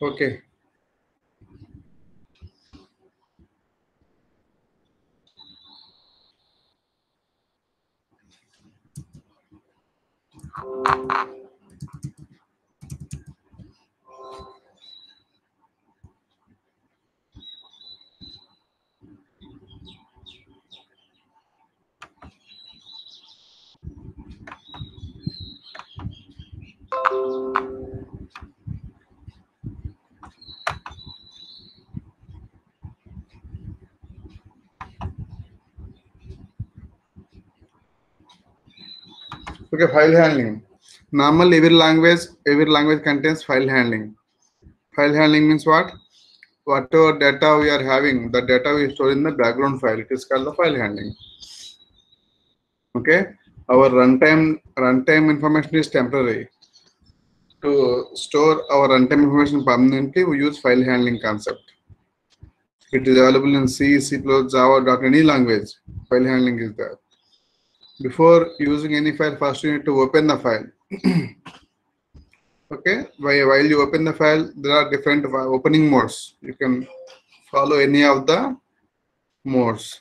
Okay. Okay, file handling. Normal every language contains file handling. File handling means what? Whatever data we are having, the data we store in the background file. It is called the file handling. Okay, our runtime information is temporary. To store our runtime information permanently, we use file handling concept. It is available in C, C++, Java, any language. File handling is there. Before using any file, first you need to open the file. Okay, while you open the file, there are different opening modes. You can follow any of the modes.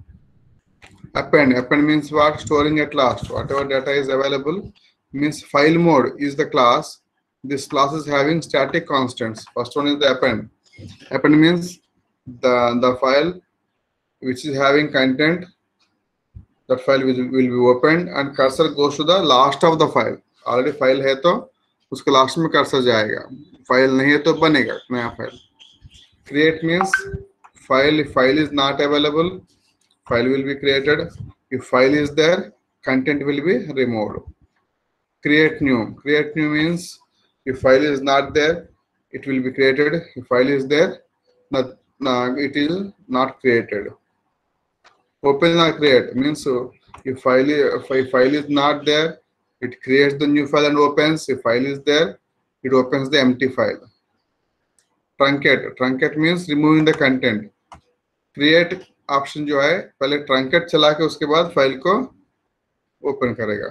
Append means what? Storing at last. Whatever data is available means file mode is the class. This class is having static constants. First one is the append. Append means the file which is having content. That file will be opened and cursor goes to the last of the file. Already file है तो उसके last में cursor जाएगा. File नहीं है तो बनेगा नया file. Create means file. If file is not available, file will be created. If file is there, content will be removed. Create new. Create new means if file is not there, it will be created. If file is there, it is not created. Open or create means if file is not there, it creates the new file and opens. If file is there, it opens the empty file. Truncate means removing the content. Create option जो है पहले truncate चला के उसके बाद file को open करेगा.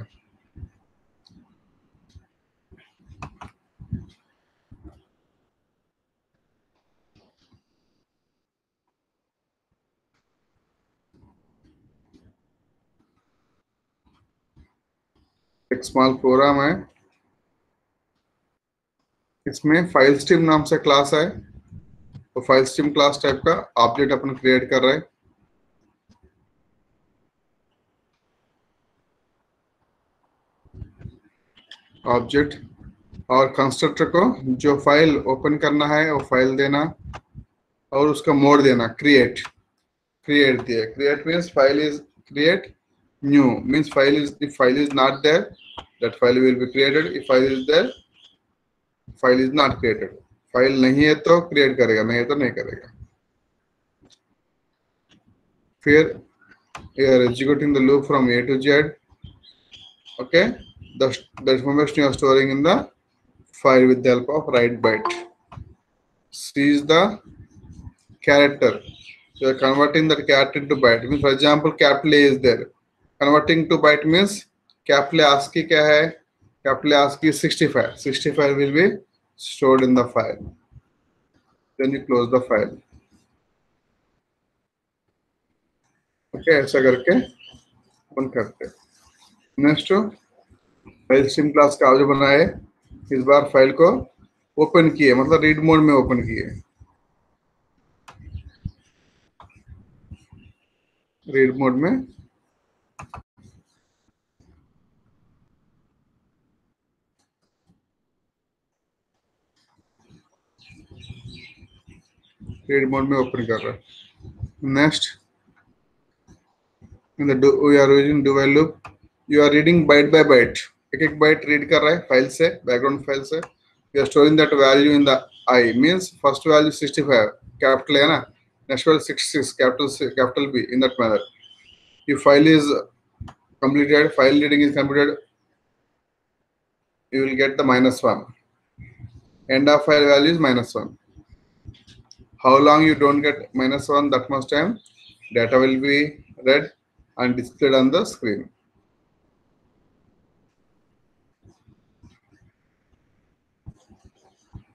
एक स्मॉल प्रोग्राम है, इसमें फाइल स्ट्रीम नाम से क्लास है. तो फाइल स्ट्रीम क्लास टाइप का ऑब्जेक्ट अपन क्रिएट कर रहे हैं. ऑब्जेक्ट और कंस्ट्रक्टर को जो फाइल ओपन करना है वो फाइल देना और उसका मोड देना. क्रिएट दिया. Create means file is create. New means file is if file is not there that file will be created. If file is there file is not created. File नहीं है तो create करेगा, नहीं है तो नहीं करेगा. फिर you are executing the loop from A to Z. Okay, the information you are storing in the file with the help of write byte. C is the character. You are converting that character into byte. Means for example, capital A is there. Converting to byte means capital ASCII क्या है? Capital ASCII is 65. 65 will be stored in the file. Then you close the file. Okay, ऐसा करके open करते हैं. Next file stream class का जो बनाए, इस बार फाइल को ओपन किए, मतलब रीड मोड में ओपन किए. रीड मोड में ओपन कर रहा है. Next in the we are using do while loop. You are reading byte by byte. एक बाइट रीड कर रहा है फाइल से, बैकग्राउंड फाइल से. You are storing that value in the I. Means first value 65 capital है ना, next value 66 capital B. In that manner if file is completed, file reading is completed, you will get the -1. End of file value is -1. How long you don't get -1, that much time data will be read and displayed on the screen.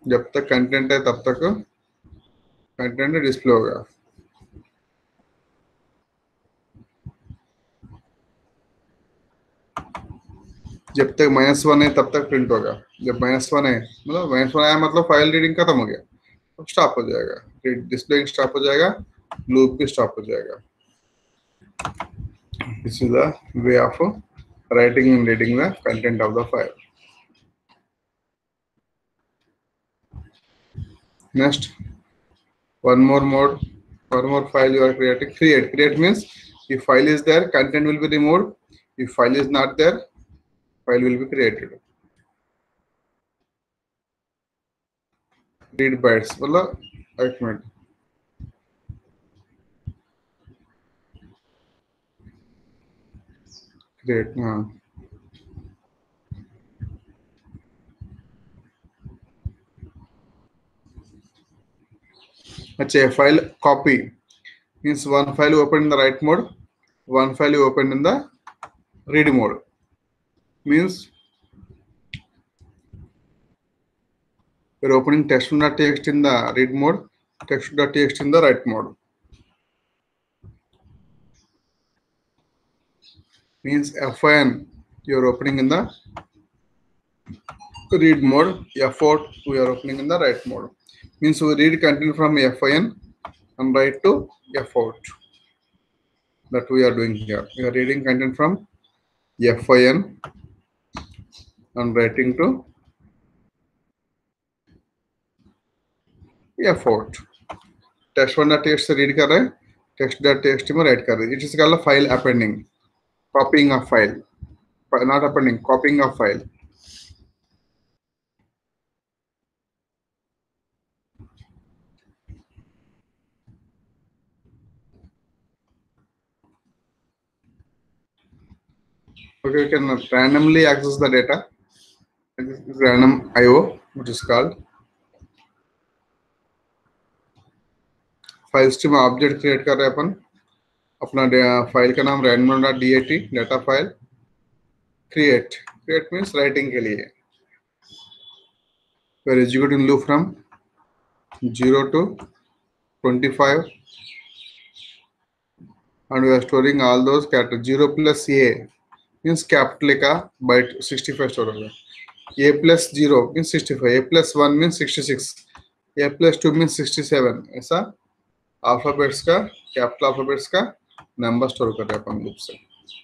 जब तक content है तब तक content display होगा। जब तक -1 है तब तक प्रिंट होगा। जब -1 है मतलब -1 आया मतलब फाइल रीडिंग खत्म हो गया, तो स्टॉप हो जाएगा, डिस्प्लेइंग स्टॉप हो जाएगा, लूप भी स्टॉप हो जाएगा। This is the way of writing and reading the content of the file. Next, one more mode, one more file you are creating. Create. Create means if file is there, content will be removed. If file is not there, file will be created. Read bytes मतलब एक minute, create हाँ। अच्छा, file copy means one file you open in the write mode, one file you open in the read mode. Means you're opening text.txt in the read mode, text.txt in the write mode. Means fin you're opening in the read mode, f out we are opening in the write mode. Means we read content from fin and write to f out. That we are doing here. We are reading content from fin and writing to f out. text1.txt से read कर रहे हैं, text.txt में write कर रहे हैं. It is called a file appending, copying of file, not appending, copying of file. Okay, we can randomly access the data. This is random IO, which is called. File stream object create कर रहे हैं अपन, अपना file का नाम random.dat data file create. Create means writing के लिए। we are executing loop from 0 to 25 and we are storing all those characters. 0 plus a means capital का byte 65 स्टोर होगा, a plus 0 means 65, a plus 1 means 66, a plus 2 means 67, ऐसा alphabets का, capital alphabets का number store कर रहे हैं अपन loop से।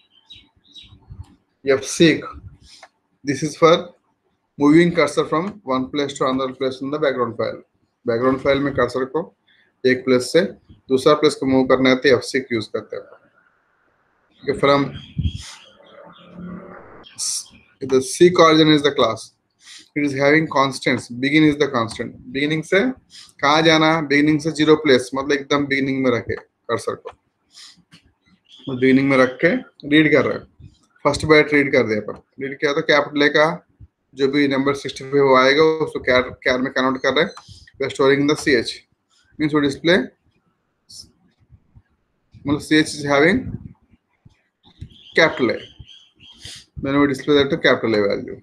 fseek, this is for moving cursor from one place to another place in the background file. Background file में cursor को एक प्लेस से दूसरा प्लेस को मूव करना है तो fseek यूज करते हैं। From the seek origin is the class, it is having constants, begin is the constant, beginning से कहाँ जाना, beginning से 0 place मतलब एकदम beginning में रखे कर्सर को, beginning में रख के रीड कर रहे हैं। फर्स्ट बाइट रीड कर दिया, अपन रीड किया तो कैपिटल ए का जो भी नंबर 65 वो आएगा उसको कैर में कन्वर्ट कर रहे हैं। We are storing in the ch means वो डिस्प्ले मतलब ch is having capital A, then we display that to capital A value.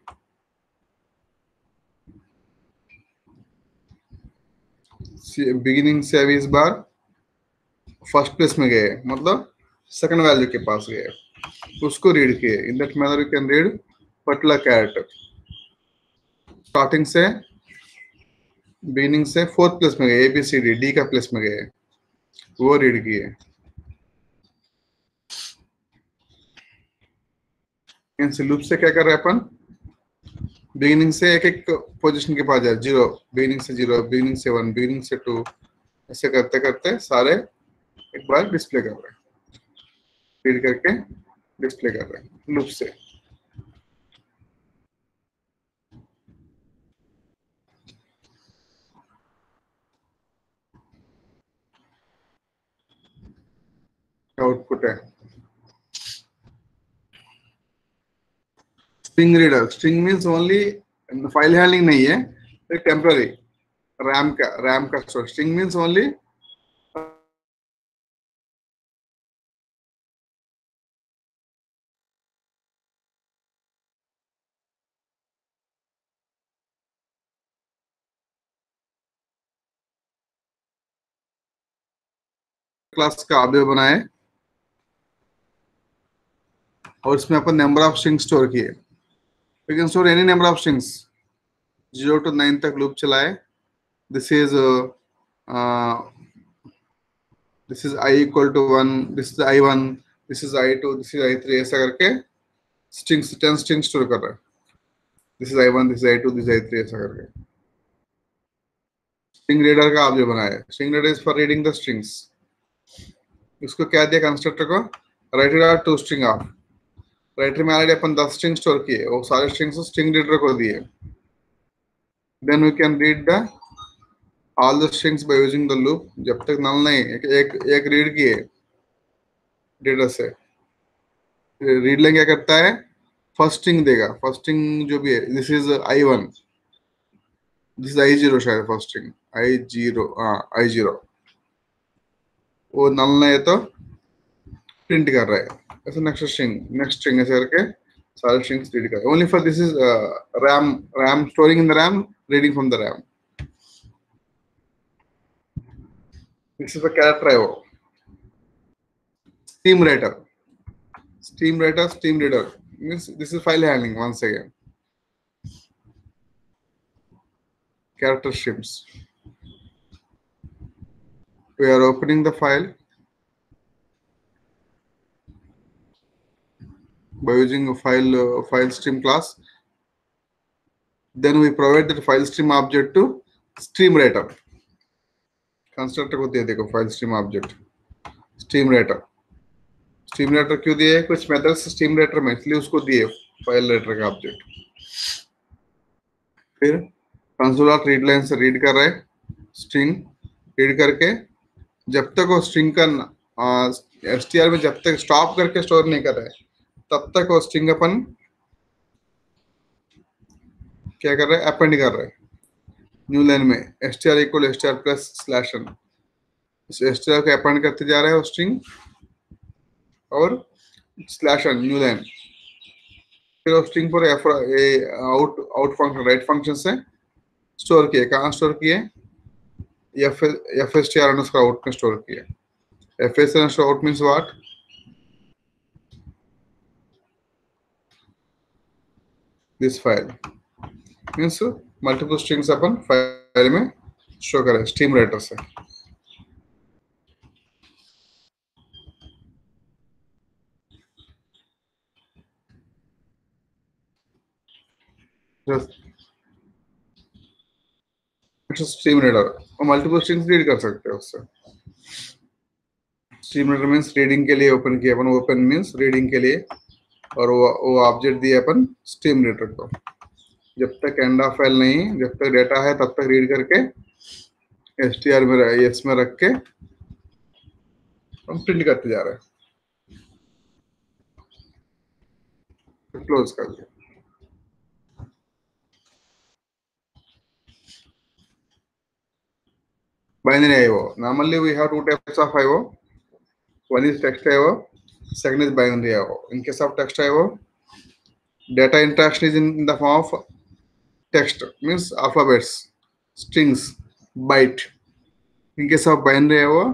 Beginning से अभी इस बार फर्स्ट प्लेस में गए मतलब सेकंड वैल्यू के पास गए, उसको रीड किए। In that manner you can read particular character. Starting से बिगिनिंग से फोर्थ प्लेस में गए, ABCD D का प्लेस में गए, वो रीड किए। इन लूप से क्या कर रहे हैं अपन, बिगिनिंग से एक एक पोजीशन के पास जाए, 0 बिगिनिंग से 0, बिगिनिंग से 1, बिगिनिंग से 2, ऐसे करते करते सारे एक बार डिस्प्ले कर रहे हैं, रीड करके डिस्प्ले कर रहे हैं लूप से। आउटपुट है string reader. String means only file handling नहीं है, टेम्पररी रैम का स्ट्रिंग मींस ओनली क्लास का ऑब्जेक्ट बनाए और इसमें अपन नंबर ऑफ स्ट्रिंग स्टोर किए. We can store any number of strings. 0 to 9 तक लूप चलाए. This is this is I equal to 1, this is I1, this is I2, this is I3, ऐसा करके स्ट्रिंग्स 10 स्ट्रिंग स्टोर कर रहा है. This is I1, this is I2, this is I3, ऐसा करके string reader का object बनाया. String reader is for reading the strings. उसको क्या दिया कंस्ट्रक्टर को? Write r to string of. Writer में ऑलरेडी अपन 10 स्ट्रिंग स्टोर किए, वो सारे स्ट्रिंग्स स्ट्रिंग रीडर को दिए. Then we can read the all the strings by using the loop. जब तक नल नहीं एक रीड किए रीडर से, रीड लाइन क्या करता है? फर्स्ट स्ट्रिंग देगा. फर्स्ट स्ट्रिंग जो भी है, this is I1, this is I0, शायद फर्स्ट स्ट्रिंग I0, I0. वो नल नहीं है तो प्रिंट कर रहा है. ऐसे नेक्स्ट स्ट्रिंग ऐसे करके सारे स्ट्रिंग्स रीड कर. Only for this is RAM storing in the RAM, reading from the RAM. This is the character I/O. Steam writer, steam reader means this is file handling. Once again, character streams. We are opening the file by using a file stream class. Then we provide that file stream object to stream writer. Constructor को दे देखो file stream object stream writer. Stream writer क्यों दिए? कुछ methods stream writer में, इसलिए उसको दिए file writer का ऑब्जेक्ट. फिर कंसोल डॉट रीड लाइन से रीड कर रहे स्ट्रिंग. रीड करके जब तक वो स्ट्रिंग का str में जब तक स्टॉप करके स्टोर नहीं कर रहे तब तक वो स्ट्रिंग अपन क्या कर रहे हैं? अपेंड कर रहे हैं न्यू लाइन में. str equal str plus slash n. str को अपेंड करते जा रहे हैं वो स्ट्रिंग और स्लैश n न्यू लाइन. फिर उस स्ट्रिंग पर आउट फंक्शन राइट फंक्शन से स्टोर किए. कहाँ स्टोर किए? fstr अंडरस्कोर आउट में स्टोर किए. fstr underscore out means what? This file means multiple strings अपन फाइल में शो करें स्ट्रीम राइटर से. स्ट्रीम रीडर और मल्टीपल स्ट्रिंग्स रीड कर सकते हैं उससे. स्ट्रीम रीडर मींस रीडिंग के लिए ओपन किया अपन. ओपन मींस रीडिंग के लिए, और वो ऑब्जेक्ट दिया अपन स्ट्रीम रीडर को. जब तक एंड ऑफ फाइल नहीं, जब तक डेटा है तब तक रीड करके str में yes में रख के हम प्रिंट करते जा रहे हैं. क्लोज कर दिया. Binary I/O. Normally we have two types of I/O. One is text I/O, second is binary I/O. In case of text I/O, data interaction is in the form of text, means alphabets, strings, byte. In case of binary I/O,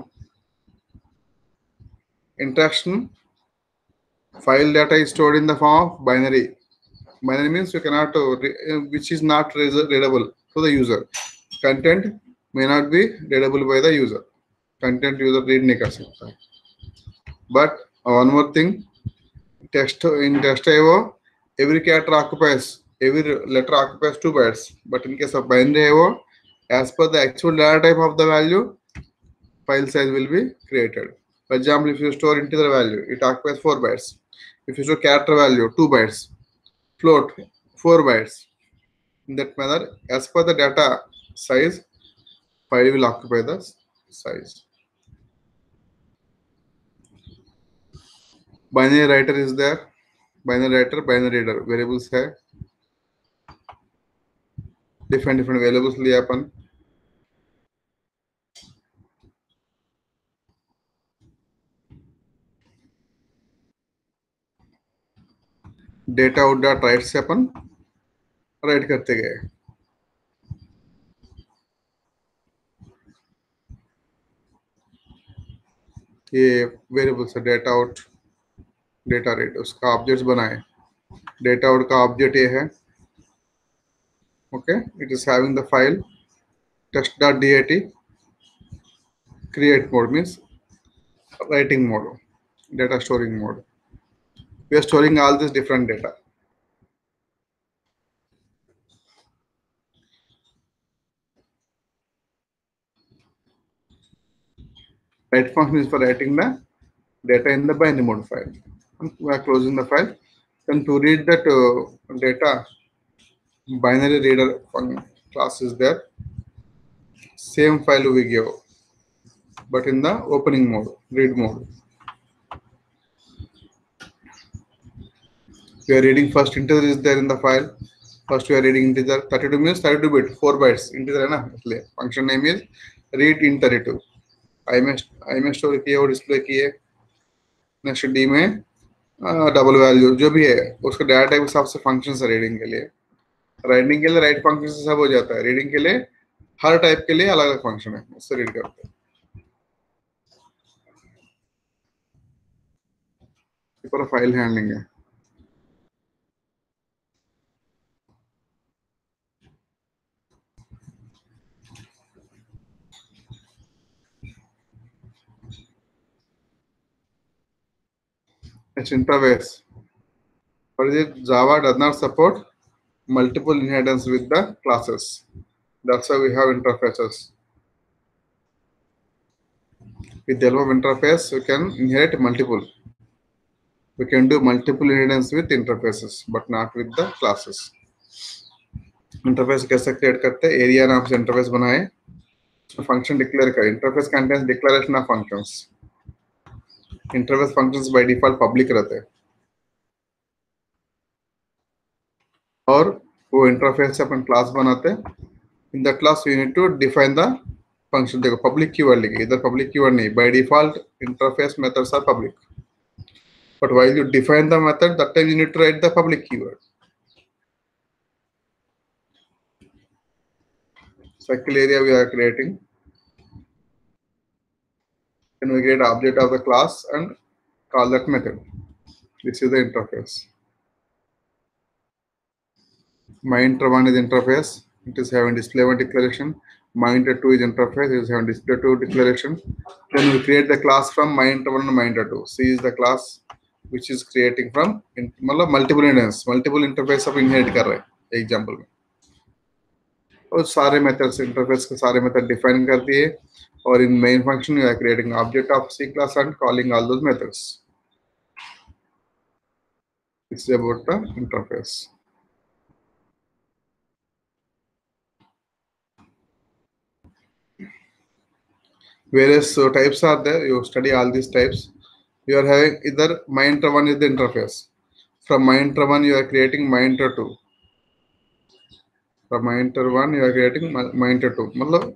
interaction, file data is stored in the form of binary. Binary means you cannot which is not readable to the user. Content may not be readable by the user. Content user read नहीं कर सकता. But one more thing, text in text I/O, every character occupies, every letter occupies 2 bytes. But in case of binary I/O, as per the actual data type of the value, file size will be created. For example, if you store integer value, it occupies 4 bytes. If you store character value, 2 bytes. Float, 4 bytes. In that manner, as per the data size, file will occupy the size. Binary writer is there. Binary writer, binary reader. Variables है. Different variables लिए अपन. Data out dot write से अपन write करते गए. ये variables है, data out, data rate, उसका ऑब्जेक्ट्स बनाए। डेटा आउट का ऑब्जेक्ट ये है, okay, it is having the file test.dat, create mode means writing mode, data storing mode. We are storing all this different data. Write function is for writing the data in the binary mode file. And we are closing the file. Then to read that data, binary reader class is there. Same file we give, but in the opening mode, read mode. We are reading first integer is there in the file. First we are reading integer 32 means 32 bit 4 bytes integer है ना, इसलिए function name is read int 32. आई में store किए और display किए। Next D में double value जो भी है उसका डाटा टाइप के हिसाब से फंक्शन है। रीडिंग के लिए, राइटिंग के लिए राइट फंक्शन से सब हो जाता है। रीडिंग के लिए हर टाइप के लिए अलग अलग फंक्शन है, उससे रीड करते हैं। पूरा फाइल हैंडलिंग है। It's interface. What is it? Java does not support multiple inheritance with the classes. That's why we have interfaces. With the help of interface, we can inherit multiple. We can do multiple inheritance with interfaces, but not with the classes. Interface कैसे create करते हैं? Area नाम से interface बनाए, function declare करें। Interface contains declaration of functions. Interface functions by default public रहते हैं और वो इंटरफेस से अपन क्लास बनाते हैं। In the class you need to define the function. देखो पब्लिक कीवर्ड लिखे, इधर पब्लिक कीवर्ड नहीं, by default interface methods are public, but while you define the method that time you need to write the public keyword. Circle area we are creating, then we create object of the class and call that method. This is the interface. MyInter1 is interface. It is having display one declaration. MyInter2 is interface. It is having display2 declaration. Then we create the class from MyInter1 and MyInter2. C is the class which is creating from multiple inheritance, multiple interface of inherit कर रहे हैं example में। और सारे methods interface के सारे method define कर दिए और in main function we are creating object of C class and calling all those methods. It's about the interface. Various types are there. You study all these types. You are having either MyInter1 is the interface. From MyInter1 you are creating MyInter2. From MyInter1 you are creating MyInter2. मतलब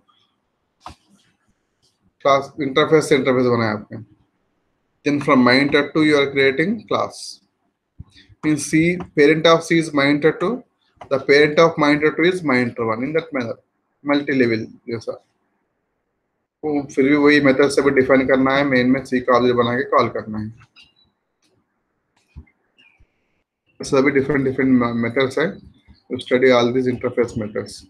class interface से interface बनाया आपने. Then from MyInter2 you are creating class. In C, parent of C is MyInter2. The parent of MyInter2 is MyInter1. In that manner, multi-level जैसा. वो फिर भी वही method से भी डिफाइन करना है, मेन में सी का ऑब्जेक्ट बना के कॉल करना है। सभी different methods है। You study all these interface methods.